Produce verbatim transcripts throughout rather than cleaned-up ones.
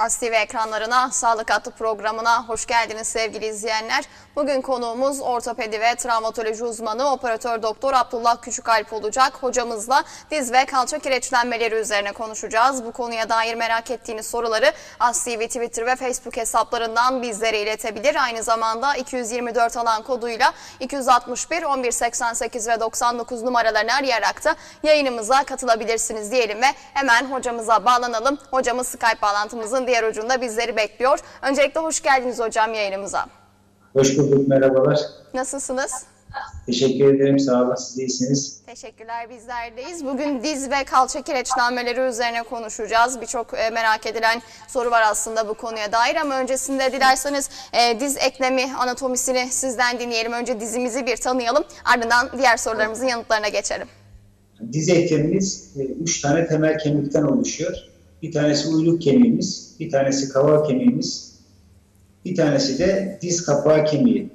As T V ekranlarına, Sağlık Hattı programına hoş geldiniz sevgili izleyenler. Bugün konuğumuz ortopedi ve travmatoloji uzmanı operatör doktor Abdullah Küçükalp olacak. Hocamızla diz ve kalça kireçlenmeleri üzerine konuşacağız. Bu konuya dair merak ettiğiniz soruları As T V Twitter ve Facebook hesaplarından bizlere iletebilir. Aynı zamanda iki yüz yirmi dört alan koduyla iki yüz altmış bir on bir seksen sekiz ve doksan dokuz numaralarını arayarak da yayınımıza katılabilirsiniz diyelim ve hemen hocamıza bağlanalım. Hocamız Skype bağlantımızın diğer ucunda bizleri bekliyor. Öncelikle hoş geldiniz hocam yayınımıza. Hoş bulduk, merhabalar. Nasılsınız? Teşekkür ederim, sağ olun, siz de iyisiniz. Teşekkürler, bizlerdeyiz. Bugün diz ve kalça kireçlenmeleri üzerine konuşacağız. Birçok e, merak edilen soru var aslında bu konuya dair ama öncesinde dilerseniz e, diz eklemi anatomisini sizden dinleyelim. Önce dizimizi bir tanıyalım, ardından diğer sorularımızın yanıtlarına geçelim. Diz eklemimiz e, üç tane temel kemikten oluşuyor. Bir tanesi uyluk kemiğimiz, bir tanesi kaval kemiğimiz, bir tanesi de diz kapağı kemiği.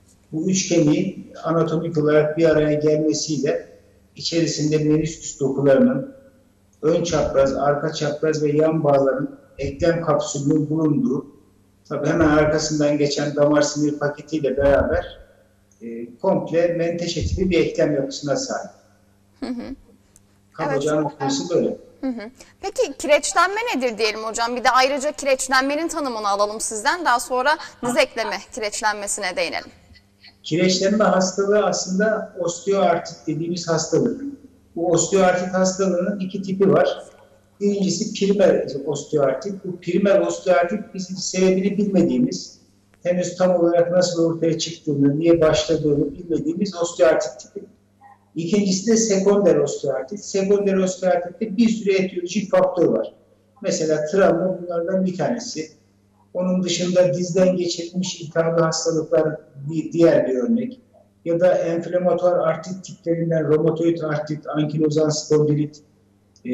Bu üç kemiğin anatomik olarak bir araya gelmesiyle içerisinde menisküs dokularının ön çapraz, arka çapraz ve yan bağların eklem kapsülünün bulunduğu, tabii hemen arkasından geçen damar sinir paketiyle beraber e, komple menteşe tipi bir eklem yapısına sahip. Hı hı. Kabaca Evet. anatomisi böyle. Hı hı. Peki kireçlenme nedir diyelim hocam? Bir de ayrıca kireçlenmenin tanımını alalım sizden. Daha sonra diz eklemi kireçlenmesine değinelim. Kireçlenme hastalığı aslında osteoartrit dediğimiz hastalık. Bu osteoartrit hastalığının iki tipi var. Birincisi primer osteoartrit. Bu primer osteoartrit bizim sebebini bilmediğimiz, henüz tam olarak nasıl ortaya çıktığını, niye başladığını bilmediğimiz osteoartrit tipi. İkincisi de sekonder osteoartrit. Sekonder osteoartritte bir sürü etiyolojik faktör var. Mesela travma bunlardan bir tanesi. Onun dışında dizden geçirilmiş iltihabı hastalıklar bir diğer bir örnek. Ya da enflamatuar artrit tiplerinden romatoid artrit, ankilozan spondilit, e,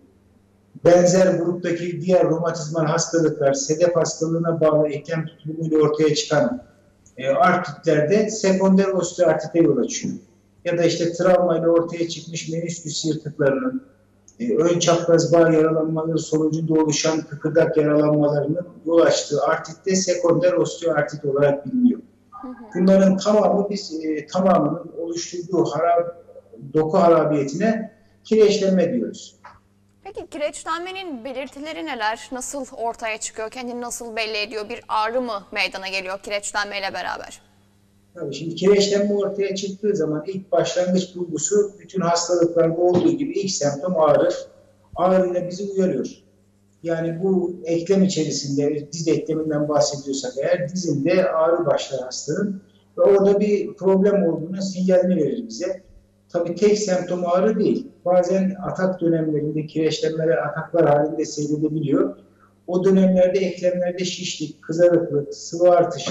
benzer gruptaki diğer romatizmal hastalıklar, sedef hastalığına bağlı eklem tutulumuyla ortaya çıkan e, artritlerde sekonder osteoartrite yol açıyor. Ya da işte travmayla ortaya çıkmış menisküs yırtıklarının, e, ön çapraz bağ yaralanmaları sonucunda oluşan kıkırdak yaralanmalarının yol açtığı artritte sekonder osteoartrit olarak biliniyor. Hı hı. Bunların tamamı biz e, tamamının oluşturduğu harab, doku harabiyetine kireçlenme diyoruz. Peki kireçlenmenin belirtileri neler? Nasıl ortaya çıkıyor? Kendini nasıl belli ediyor? Bir ağrı mı meydana geliyor kireçlenmeyle beraber? Tabii şimdi kireçlenme ortaya çıktığı zaman ilk başlangıç bulgusu bütün hastalıklarda olduğu gibi ilk semptom ağrı. Ağrıyla bizi uyarıyor. Yani bu eklem içerisinde, diz ekleminden bahsediyorsak eğer, dizinde ağrı başlar hastanın ve orada bir problem olduğunu sinyalini verir bize. Tabii tek semptom ağrı değil. Bazen atak dönemlerinde kireçlenmeler ataklar halinde seyredebiliyor. O dönemlerde eklemlerde şişlik, kızarıklık, sıvı artışı,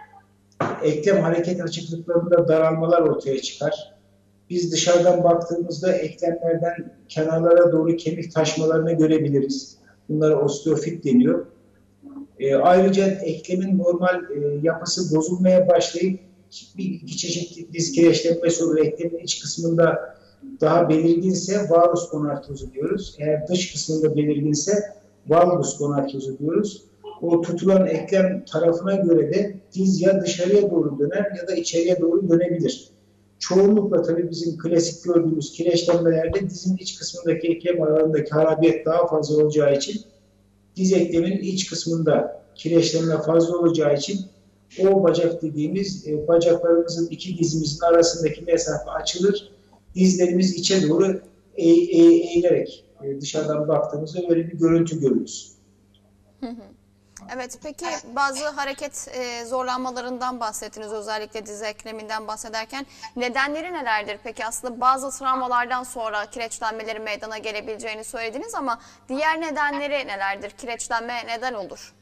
eklem hareket açıklıklarında daralmalar ortaya çıkar. Biz dışarıdan baktığımızda eklemlerden kenarlara doğru kemik taşmalarını görebiliriz. Bunlara osteofit deniyor. E, ayrıca eklemin normal e, yapısı bozulmaya başlayıp bir iki çeşitli diz kireçlenmesi olur. Eklemin iç kısmında daha belirginse varus gonartrozu diyoruz. Eğer dış kısmında belirginse valgus gonartrozu diyoruz. O tutulan eklem tarafına göre de diz ya dışarıya doğru döner ya da içeriye doğru dönebilir. Çoğunlukla tabii bizim klasik gördüğümüz kireçlenmelerde dizin iç kısmındaki eklem aralarındaki harabiyet daha fazla olacağı için, diz ekleminin iç kısmında kireçlenme fazla olacağı için o bacak dediğimiz e, bacaklarımızın iki dizimizin arasındaki mesafe açılır. Dizlerimiz içe doğru eğ, eğ, eğilerek e, dışarıdan baktığımızda böyle bir görüntü görürüz. Hı hı. Evet, peki bazı hareket e, zorlanmalarından bahsettiniz, özellikle diz ekleminden bahsederken. Nedenleri nelerdir? Peki aslında bazı travmalardan sonra kireçlenmelerin meydana gelebileceğini söylediniz ama diğer nedenleri nelerdir? Kireçlenme neden olur?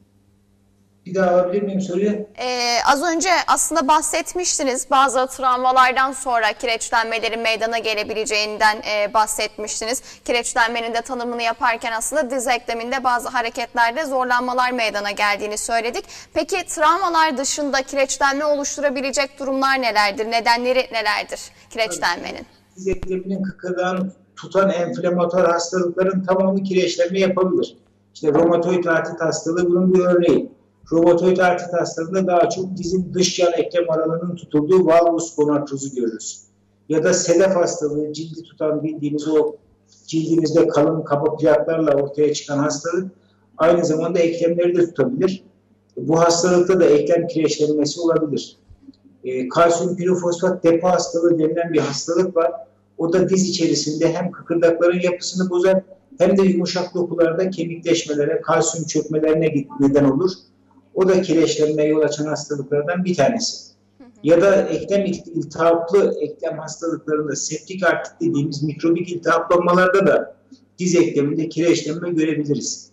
Bir daha alabilir miyim soruyu? Ee, az önce aslında bahsetmiştiniz. Bazı travmalardan sonra kireçlenmelerin meydana gelebileceğinden e, bahsetmiştiniz. Kireçlenmenin de tanımını yaparken aslında diz ekleminde bazı hareketlerde zorlanmalar meydana geldiğini söyledik. Peki travmalar dışında kireçlenme oluşturabilecek durumlar nelerdir? Nedenleri nelerdir kireçlenmenin? Diz ekleminin kıkırdağını tutan enflamatuar hastalıkların tamamı kireçlenme yapabilir. İşte romatoid artrit hastalığı bunun bir örneği. Romatoid artrit hastalığında daha çok dizin dış yan eklem aralığının tutulduğu valgus gonartrozu görürüz. Ya da sedef hastalığı, cildi tutan bildiğimiz o cildimizde kalın kaba plaklarla ortaya çıkan hastalık aynı zamanda eklemleri de tutabilir. Bu hastalıkta da eklem kireçlenmesi olabilir. E, kalsiyum pirofosfat depo hastalığı denilen bir hastalık var. O da diz içerisinde hem kıkırdakların yapısını bozar hem de yumuşak dokularda kemikleşmelere, kalsiyum çökmelerine neden olur. O da kireçlenmeye yol açan hastalıklardan bir tanesi. Ya da eklem iltihaplı eklem hastalıklarında septik artrit dediğimiz mikrobik iltihaplanmalarda da diz ekleminde kireçlenme görebiliriz.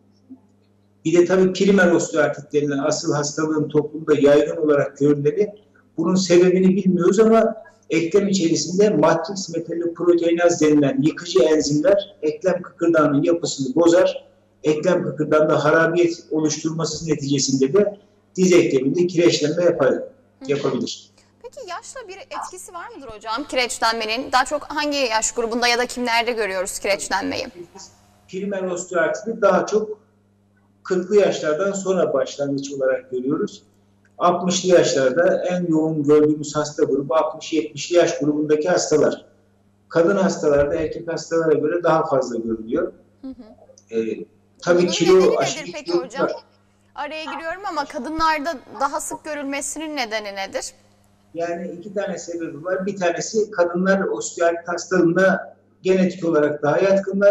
Bir de tabii primer osteoartrit denilen asıl hastalığın toplumda yaygın olarak görüleni, bunun sebebini bilmiyoruz ama eklem içerisinde matrix metalloproteinaz denilen yıkıcı enzimler eklem kıkırdağının yapısını bozar. Eklem kıkırdağında harabiyet oluşturması neticesinde de diz ekleminde kireçlenme yapar, yapabilir. Peki yaşla bir etkisi var mıdır hocam kireçlenmenin? Daha çok hangi yaş grubunda ya da kimlerde görüyoruz kireçlenmeyi? Primer osteoartriti daha çok kırklı yaşlardan sonra başlangıç olarak görüyoruz. altmışlı yaşlarda en yoğun gördüğümüz hasta grubu altmış yetmişli yaş grubundaki hastalar. Kadın hastalarda erkek hastalara göre daha fazla görülüyor. Hı hı. Ee, tabii Bunun kilo nedeni aşırı nedir peki kilo hocam? var. Araya giriyorum ama kadınlarda daha sık görülmesinin nedeni nedir? Yani iki tane sebebi var. Bir tanesi kadınlar osteoartrit hastalığında genetik olarak daha yatkınlar.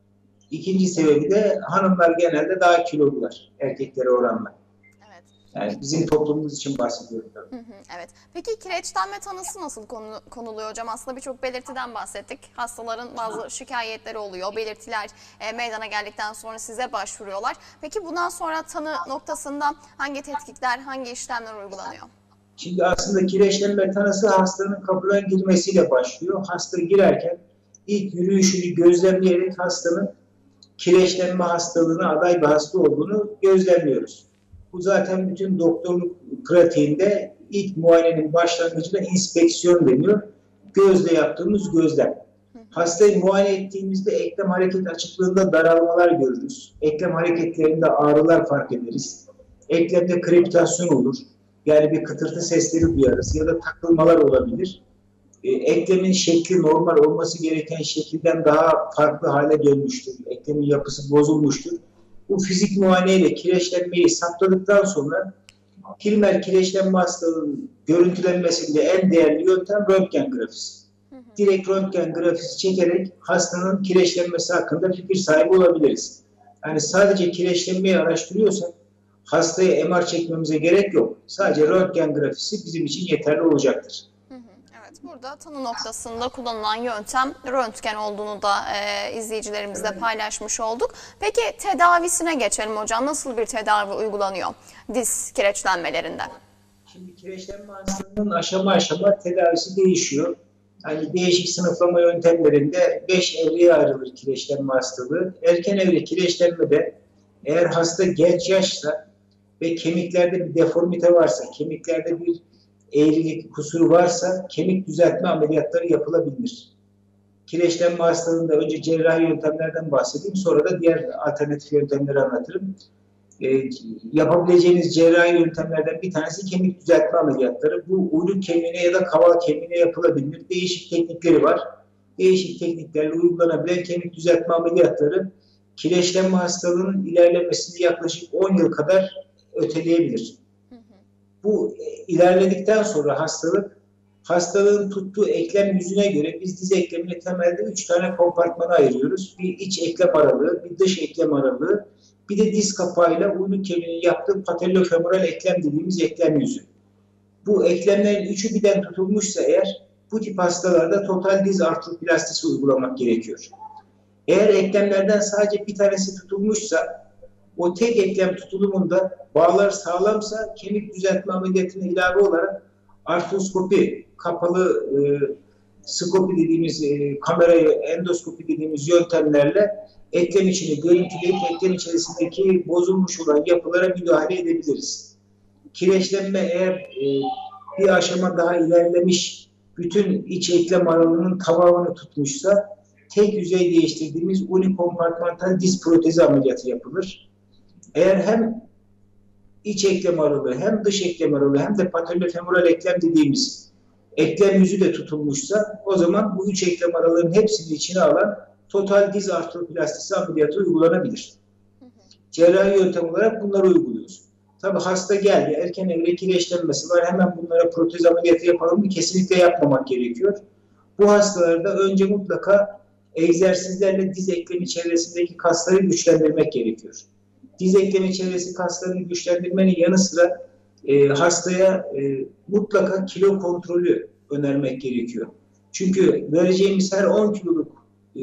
İkinci sebebi de hanımlar genelde daha kilolular erkeklere oranla. Evet. Yani bizim toplumumuz için bahsediyorum tabii. Hı hı, evet. Peki kireçlenme tanısı nasıl konu, konuluyor hocam? Aslında birçok belirtiden bahsettik. Hastaların bazı şikayetleri oluyor. Belirtiler e, meydana geldikten sonra size başvuruyorlar. Peki bundan sonra tanı noktasında hangi tetkikler, hangi işlemler uygulanıyor? Şimdi aslında kireçlenme tanısı hastanın kapıdan girmesiyle başlıyor. Hasta girerken ilk yürüyüşünü gözlemleyerek hastanın kireçlenme hastalığına aday bir hasta olduğunu gözlemliyoruz. Bu zaten bütün doktorluk pratiğinde ilk muayenenin başlangıcına inspeksiyon deniyor. Gözle yaptığımız gözlem. Hastayı muayene ettiğimizde eklem hareket açıklığında daralmalar görürüz. Eklem hareketlerinde ağrılar fark ederiz. Eklemde krepitasyon olur. Yani bir kıtırtı sesleri duyarız ya da takılmalar olabilir. E, eklemin şekli normal olması gereken şekilden daha farklı hale dönmüştür. Eklemin yapısı bozulmuştur. Bu fizik muayeneyle kireçlenmeyi saptadıktan sonra primer kireçlenme hastalığının görüntülenmesinde en değerli yöntem röntgen grafisi. Hı hı. Direkt röntgen grafisi çekerek hastanın kireçlenmesi hakkında fikir sahibi olabiliriz. Yani sadece kireçlenmeyi araştırıyorsak hastaya M R çekmemize gerek yok. Sadece röntgen grafisi bizim için yeterli olacaktır. Evet, burada tanı noktasında kullanılan yöntem röntgen olduğunu da e, izleyicilerimizle paylaşmış olduk. Peki tedavisine geçelim hocam. Nasıl bir tedavi uygulanıyor diz kireçlenmelerinde? Şimdi kireçlenme hastalığının aşama aşama tedavisi değişiyor. Yani değişik sınıflama yöntemlerinde beş evreye ayrılır kireçlenme hastalığı. Erken evre kireçlenmede eğer hasta genç yaşsa ve kemiklerde bir deformite varsa, kemiklerde bir eğrilik, kusur varsa kemik düzeltme ameliyatları yapılabilir. Kireçlenme hastalığında önce cerrahi yöntemlerden bahsedeyim, sonra da diğer alternatif yöntemleri anlatırım. E, yapabileceğiniz cerrahi yöntemlerden bir tanesi kemik düzeltme ameliyatları. Bu uyluk kemiğine ya da kaval kemiğine yapılabilir. Değişik teknikleri var. Değişik tekniklerle uygulanabilen kemik düzeltme ameliyatları kireçlenme hastalığının ilerlemesini yaklaşık on yıl kadar öteleyebilir. Bu ilerledikten sonra hastalık, hastalığın tuttuğu eklem yüzüne göre biz diz eklemini temelde üç tane kompartmana ayırıyoruz. Bir iç eklem aralığı, bir dış eklem aralığı, bir de diz kapağıyla uyluk kemiğinin yaptığı patellofemoral eklem dediğimiz eklem yüzü. Bu eklemlerin üçü birden tutulmuşsa eğer, bu tip hastalarda total diz artroplastisi uygulamak gerekiyor. Eğer eklemlerden sadece bir tanesi tutulmuşsa, o tek eklem tutulumunda bağlar sağlamsa kemik düzeltme ameliyatına ilave olarak artroskopi, kapalı e, skopi dediğimiz e, kamerayı endoskopi dediğimiz yöntemlerle eklem içini görüntüleyip eklem içerisindeki bozulmuş olan yapılara müdahale edebiliriz. Kireçlenme eğer e, bir aşama daha ilerlemiş, bütün iç eklem aralığının tamamını tutmuşsa tek yüzey değiştirdiğimiz unikompartmantal diz protezi ameliyatı yapılır. Eğer hem iç eklem aralığı hem dış eklem aralığı hem de patellofemoral eklem dediğimiz eklem yüzü de tutulmuşsa o zaman bu üç eklem aralığının hepsini içine alan total diz artroplastisi ameliyatı uygulanabilir. Cerrahi yöntem olarak bunları uyguluyoruz. Tabii hasta geldi, erken evre kireçlenmesi var, hemen bunlara protez ameliyatı yapalım mı? Kesinlikle yapmamak gerekiyor. Bu hastalarda önce mutlaka egzersizlerle diz eklemi çevresindeki kasları güçlendirmek gerekiyor. Diz eklemi çevresi kaslarını güçlendirmenin yanı sıra e, hastaya e, mutlaka kilo kontrolü önermek gerekiyor. Çünkü vereceğimiz her on kiloluk e,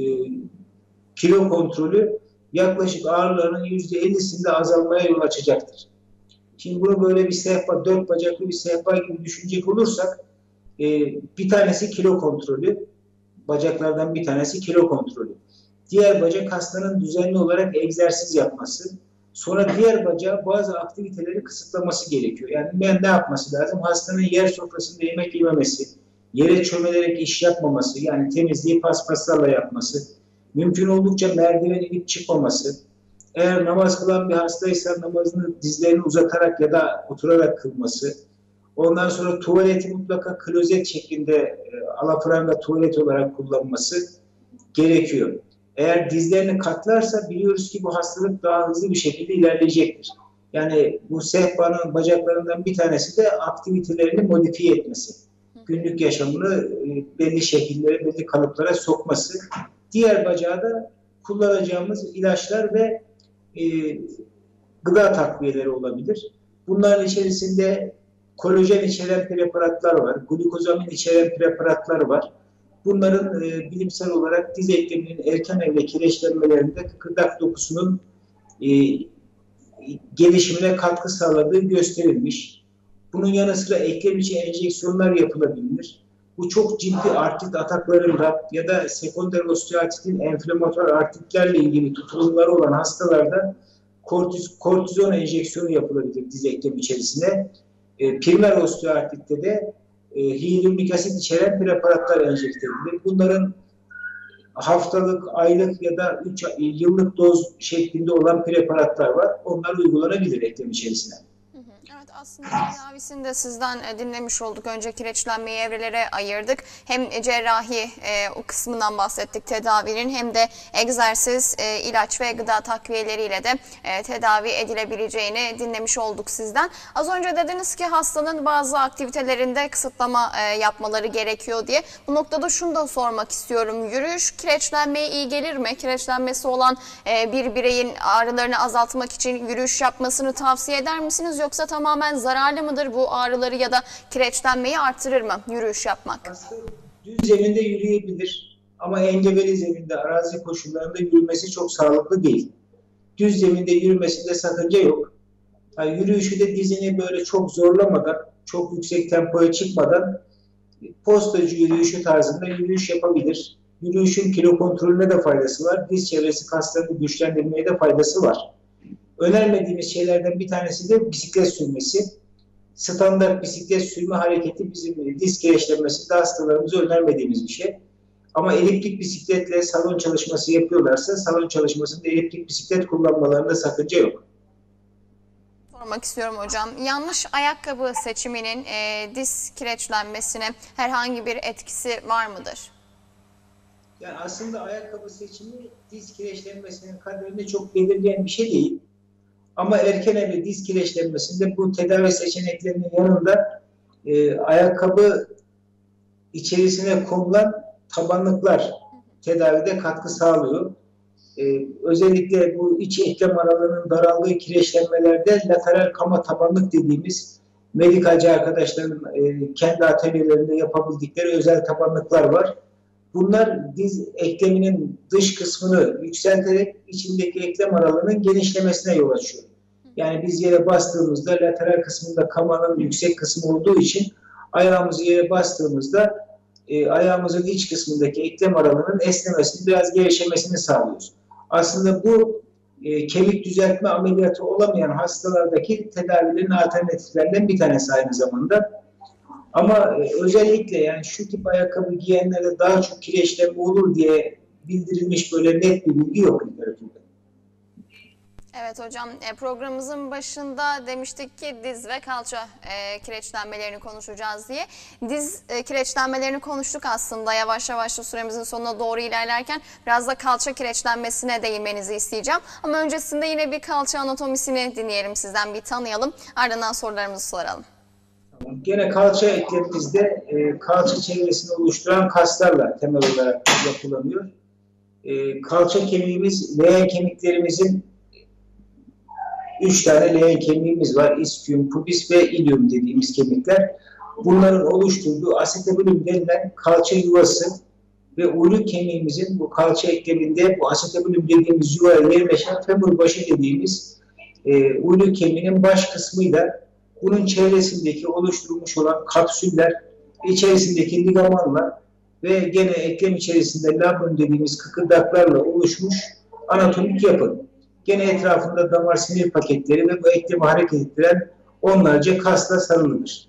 kilo kontrolü yaklaşık ağrılarının yüzde ellisinde azalmaya yol açacaktır. Şimdi bunu böyle bir sehpa, dört bacaklı bir sehpa gibi düşünecek olursak e, bir tanesi kilo kontrolü, bacaklardan bir tanesi kilo kontrolü. Diğer bacak hastanın düzenli olarak egzersiz yapması, sonra diğer bacağı bazı aktiviteleri kısıtlaması gerekiyor. Yani ben ne yapması lazım? Hastanın yer sofrasında yemek yememesi, yere çömelerek iş yapmaması, yani temizliği paspaslarla yapması, mümkün oldukça merdiven inip çıkmaması, eğer namaz kılan bir hastaysa namazını dizlerini uzatarak ya da oturarak kılması, ondan sonra tuvaleti mutlaka klozet şeklinde e, alafranga tuvalet olarak kullanması gerekiyor. Eğer dizlerini katlarsa biliyoruz ki bu hastalık daha hızlı bir şekilde ilerleyecektir. Yani bu sehpanın bacaklarından bir tanesi de aktivitelerini modifiye etmesi. Günlük yaşamını e, belli şekillere, belli kalıplara sokması. Diğer bacağı da kullanacağımız ilaçlar ve e, gıda takviyeleri olabilir. Bunların içerisinde kolajen içeren preparatlar var, glukozamin içeren preparatlar var. Bunların e, bilimsel olarak diz ekleminin erken evre kireçlenmelerinde kıkırdak dokusunun e, gelişimine katkı sağladığı gösterilmiş. Bunun yanı sıra eklem içi enjeksiyonlar yapılabilir. Bu çok ciddi artrit ataklarında ya da sekonder osteoartritin enflamatuar artritlerle ilgili tutulumları olan hastalarda kortiz, kortizon enjeksiyonu yapılabilir diz eklem içerisine. E, primer osteoartritte de e, hyaluronik asit içeren preparatlar enjekte edilir. Bunların haftalık, aylık ya da üç yıllık doz şeklinde olan preparatlar var. Onlar uygulanabilir eklem içerisine. Evet, aslında tedavisini de sizden dinlemiş olduk. Önce kireçlenmeyi evrelere ayırdık. Hem cerrahi e, o kısmından bahsettik tedavinin, hem de egzersiz, e, ilaç ve gıda takviyeleriyle de e, tedavi edilebileceğini dinlemiş olduk sizden. Az önce dediniz ki hastanın bazı aktivitelerinde kısıtlama e, yapmaları gerekiyor diye. Bu noktada şunu da sormak istiyorum. Yürüyüş kireçlenmeye iyi gelir mi? Kireçlenmesi olan e, bir bireyin ağrılarını azaltmak için yürüyüş yapmasını tavsiye eder misiniz? Yoksa tamamen zararlı mıdır bu ağrıları ya da kireçlenmeyi artırır mı yürüyüş yapmak? Hasta düz zeminde yürüyebilir ama engebeli zeminde, arazi koşullarında yürümesi çok sağlıklı değil. Düz zeminde yürümesinde sakınca yok. Yani yürüyüşü de dizini böyle çok zorlamadan, çok yüksek tempoya çıkmadan postacı yürüyüşü tarzında yürüyüş yapabilir. Yürüyüşün kilo kontrolüne de faydası var. Diz çevresi kaslarını güçlendirmeye de faydası var. Önermediğimiz şeylerden bir tanesi de bisiklet sürmesi. Standart bisiklet sürme hareketi bizim diz kireçlenmesinde hastalarımıza önermediğimiz bir şey. Ama eliptik bisikletle salon çalışması yapıyorlarsa salon çalışmasında eliptik bisiklet kullanmalarında sakınca yok. Sormak istiyorum hocam. Yanlış ayakkabı seçiminin e, diz kireçlenmesine herhangi bir etkisi var mıdır? Yani aslında ayakkabı seçimi diz kireçlenmesinin kaderini çok belirleyen bir şey değil. Ama erken evre diz kireçlenmesinde bu tedavi seçeneklerinin yanında e, ayakkabı içerisine konulan tabanlıklar tedavide katkı sağlıyor. E, özellikle bu iç eklem aralığının daraldığı kireçlenmelerde lateral kama tabanlık dediğimiz medikalci arkadaşların e, kendi atölyelerinde yapabildikleri özel tabanlıklar var. Bunlar diz ekleminin dış kısmını yükselterek içindeki eklem aralığının genişlemesine yol açıyor. Yani biz yere bastığımızda lateral kısmında kamanın yüksek kısmı olduğu için ayağımızı yere bastığımızda e, ayağımızın iç kısmındaki eklem aralığının esnemesini, biraz gevşemesini sağlıyoruz. Aslında bu e, kemik düzeltme ameliyatı olamayan hastalardaki tedavilerin alternatiflerinden bir tanesi aynı zamanda. Ama e, özellikle yani şu tip ayakkabı giyenlerde daha çok kireçlenme olur diye bildirilmiş böyle net bir bilgi yok literatürde. Evet hocam, programımızın başında demiştik ki diz ve kalça e, kireçlenmelerini konuşacağız diye. Diz e, kireçlenmelerini konuştuk aslında, yavaş yavaş da süremizin sonuna doğru ilerlerken biraz da kalça kireçlenmesine değinmenizi isteyeceğim. Ama öncesinde yine bir kalça anatomisini dinleyelim sizden, bir tanıyalım, ardından sorularımızı soralım. Gene kalça eklemimizde e, kalça çevresini oluşturan kaslarla temel olarak yapılanıyor. E, kalça kemiğimiz, leğen kemiklerimizin üç tane leğen kemiğimiz var. İschium, pubis ve ilium dediğimiz kemikler. Bunların oluşturduğu asetabulum denilen kalça yuvası ve uyluk kemiğimizin bu kalça ekleminde bu asetabulum dediğimiz yuvaya yerleşen femur başı dediğimiz e, uyluk kemiğinin baş kısmıyla bunun çevresindeki oluşturulmuş olan kapsüller, içerisindeki ligamanla ve gene eklem içerisinde labrum dediğimiz kıkırdaklarla oluşmuş anatomik yapı. Gene etrafında damar sinir paketleri ve bu eklemi hareket ettiren onlarca kasla sarılıdır.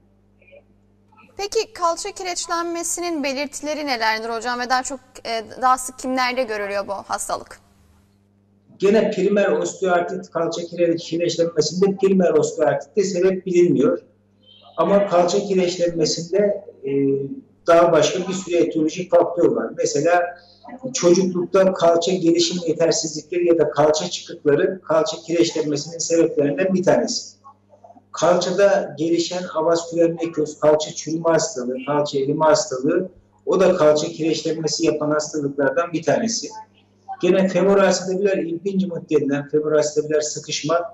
Peki kalça kireçlenmesinin belirtileri nelerdir hocam ve daha çok e, daha sık kimlerde görülüyor bu hastalık? Gene primer osteoartrit kalça kireçlenmesinde primer osteoartritte sebep bilinmiyor. Ama kalça kireçlenmesinde e, daha başka bir sürü etiyolojik faktör var. Mesela çocuklukta kalça gelişim yetersizlikleri ya da kalça çıkıkları kalça kireçlenmesinin sebeplerinden bir tanesi. Kalçada gelişen avasküler nekroz, kalça çürüme hastalığı, kalça erime hastalığı, o da kalça kireçlenmesi yapan hastalıklardan bir tanesi. Gene femoral asetabüler impingement denilen femoral asetabüler sıkışma,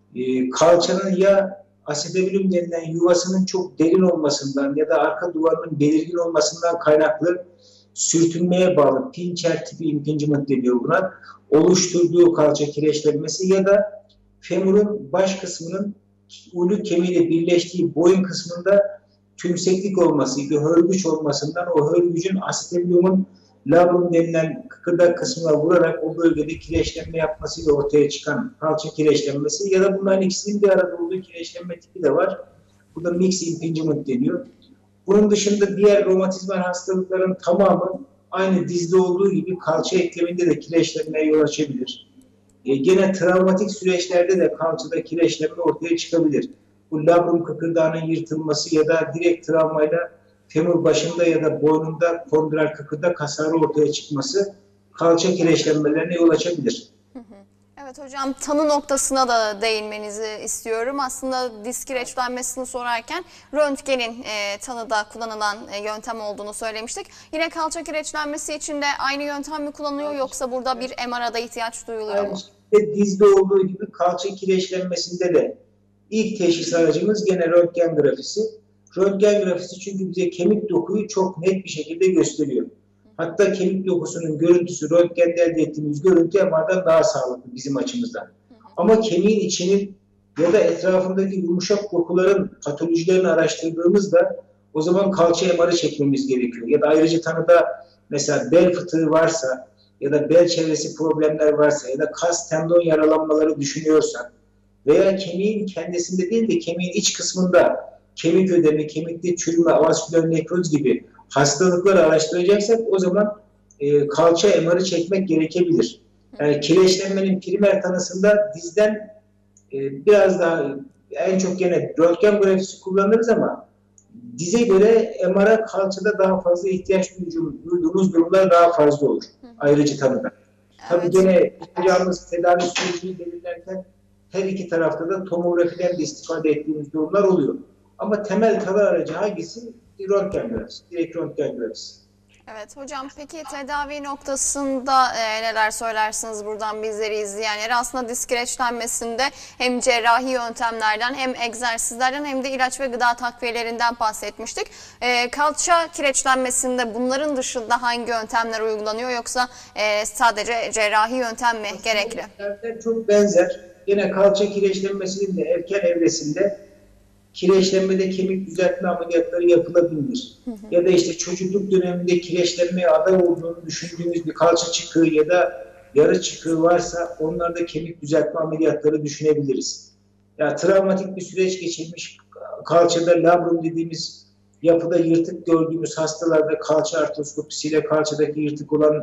e, kalçanın ya asetabulum denilen yuvasının çok derin olmasından ya da arka duvarının belirgin olmasından kaynaklı sürtünmeye bağlı pincher tipi impingement deniyor buna, oluşturduğu kalça kireçlenmesi ya da femurun baş kısmının uyluk kemiğiyle birleştiği boyun kısmında tümseklik olması, bir hörgüç olmasından o hörgücün asetabulumun labrum denilen kıkırdak kısmına vurarak o bölgede kireçlenme yapmasıyla ortaya çıkan kalça kireçlenmesi ya da bunların ikisinin bir arada olduğu kireçlenme tipi de var. Bu da mixed impingement deniyor. Bunun dışında diğer romatizmal hastalıkların tamamı aynı dizde olduğu gibi kalça ekleminde de kireçlenmeye yol açabilir. E, gene travmatik süreçlerde de kalçada kireçlenme ortaya çıkabilir. Bu labrum kıkırdağının yırtılması ya da direkt travmayla femur başında ya da boynunda kondral kıkırdak hasarı ortaya çıkması kalça kireçlenmelerine yol açabilir. Evet hocam, tanı noktasına da değinmenizi istiyorum. Aslında diz kireçlenmesini sorarken röntgenin e, tanıda kullanılan e, yöntem olduğunu söylemiştik. Yine kalça kireçlenmesi için de aynı yöntem mi kullanılıyor yoksa burada bir M R'da ihtiyaç duyuluyor mu? Aynı dizde olduğu gibi kalça kireçlenmesinde de ilk teşhis aracımız gene röntgen grafisi. Röntgen grafisi çünkü bize kemik dokuyu çok net bir şekilde gösteriyor. Hatta kemik dokusunun görüntüsü, röntgende elde ettiğimiz görüntü M R'dan daha sağlıklı bizim açımızdan. Ama kemiğin içinin ya da etrafındaki yumuşak dokuların patolojilerini araştırdığımızda o zaman kalça M R'ı çekmemiz gerekiyor. Ya da ayrıca tanıda mesela bel fıtığı varsa ya da bel çevresi problemler varsa ya da kas tendon yaralanmaları düşünüyorsak veya kemiğin kendisinde değil de kemiğin iç kısmında kemik ödemi, kemikte çürüme, avasküler nekroz gibi hastalıkları araştıracaksak o zaman e, kalça M R'ı çekmek gerekebilir. Yani kireçlenmenin primer tanısında dizden e, biraz daha en çok gene röntgen grafisi kullanırız ama dize göre M R'a kalçada daha fazla ihtiyaç duyduğumuz durumlar daha fazla olur. Ayrıcı tanıda. Evet. Tabii gene yapacağımız tedavi sürecini belirlerken her iki tarafta da tomografiden de istifade ettiğimiz durumlar oluyor. Ama temel tanı aracı hangisi? Röntgen grafisi, direkt röntgen grafisi. Evet hocam, peki tedavi noktasında e, neler söylersiniz buradan bizleri izleyenlere? Aslında diz kireçlenmesinde hem cerrahi yöntemlerden hem egzersizlerden hem de ilaç ve gıda takviyelerinden bahsetmiştik. E, kalça kireçlenmesinde bunların dışında hangi yöntemler uygulanıyor yoksa e, sadece cerrahi yöntem mi aslında gerekli? Çok benzer. Yine kalça kireçlenmesinin de erken evresinde kireçlenmede kemik düzeltme ameliyatları yapılabilir. Hı hı. Ya da işte çocukluk döneminde kireçlenmeye aday olduğunu düşündüğümüz bir kalça çıkığı ya da yarı çıkığı varsa onlarda kemik düzeltme ameliyatları düşünebiliriz. Ya travmatik bir süreç geçirmiş kalçada labrum dediğimiz yapıda yırtık gördüğümüz hastalarda kalça artroskopisiyle kalçadaki yırtık olan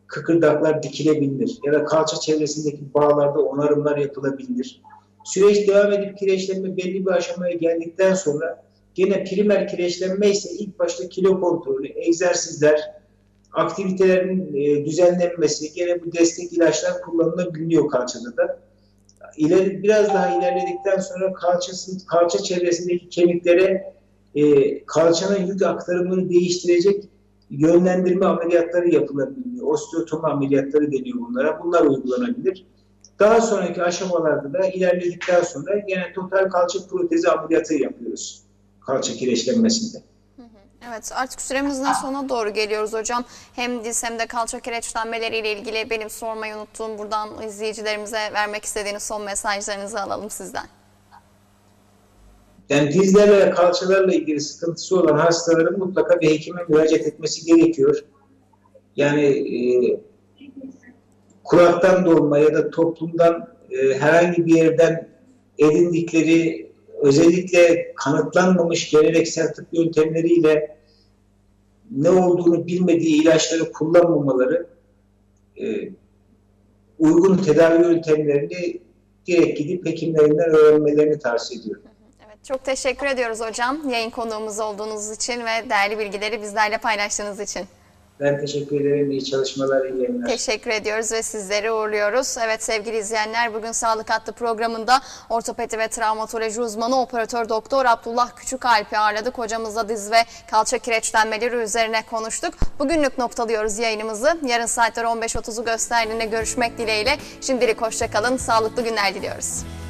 kıkırdaklar dikilebilir ya da kalça çevresindeki bağlarda onarımlar yapılabilir. Süreç devam edip kireçlenme belli bir aşamaya geldikten sonra gene primer kireçlenme ise ilk başta kilo kontrolü, egzersizler, aktivitelerin e, düzenlenmesi, gene bu destek ilaçlar kullanılabiliyor kalçada da. İleri, biraz daha ilerledikten sonra kalçası, kalça çevresindeki kemiklere e, kalçanın yük aktarımını değiştirecek yönlendirme ameliyatları yapılabiliyor. Osteotomi ameliyatları deniyor bunlara. Bunlar uygulanabilir. Daha sonraki aşamalarda da ilerledikten sonra gene total kalça protezi ameliyatı yapıyoruz kalça kireçlenmesinde. Evet, artık süremizin sonuna doğru geliyoruz hocam. Hem diz hem de kalça kireçlenmeleriyle ilgili benim sormayı unuttuğum, buradan izleyicilerimize vermek istediğiniz son mesajlarınızı alalım sizden. Yani dizlerle ve kalçalarla ilgili sıkıntısı olan hastaların mutlaka bir hekime müracaat etmesi gerekiyor. Yani e, kulaktan dolma ya da toplumdan e, herhangi bir yerden edindikleri, özellikle kanıtlanmamış geleneksel tıp yöntemleriyle ne olduğunu bilmediği ilaçları kullanmamaları, e, uygun tedavi yöntemlerini direkt gidip hekimlerinden öğrenmelerini tavsiye ediyorum. Evet, çok teşekkür ediyoruz hocam yayın konuğumuz olduğunuz için ve değerli bilgileri bizlerle paylaştığınız için. Ben teşekkür ederim. İyi çalışmalar, iyi yayınlar. Teşekkür ediyoruz ve sizleri uğurluyoruz. Evet sevgili izleyenler, bugün Sağlık Hattı programında ortopedi ve travmatoloji uzmanı operatör doktor Abdullah Küçükalp'i ağırladık. Hocamızla diz ve kalça kireçlenmeleri üzerine konuştuk. Bugünlük noktalıyoruz yayınımızı. Yarın saatler on beş otuzu gösterdiğinde görüşmek dileğiyle. Şimdilik hoşça kalın, sağlıklı günler diliyoruz.